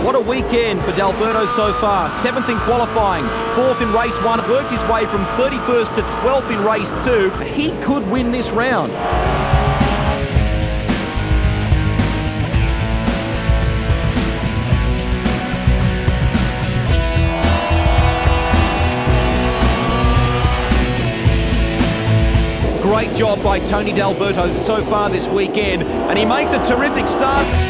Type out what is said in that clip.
What a weekend for D'Alberto so far. 7th in qualifying, 4th in race 1, worked his way from 31st to 12th in race 2. He could win this round. Great job by Tony D'Alberto so far this weekend, and he makes a terrific start.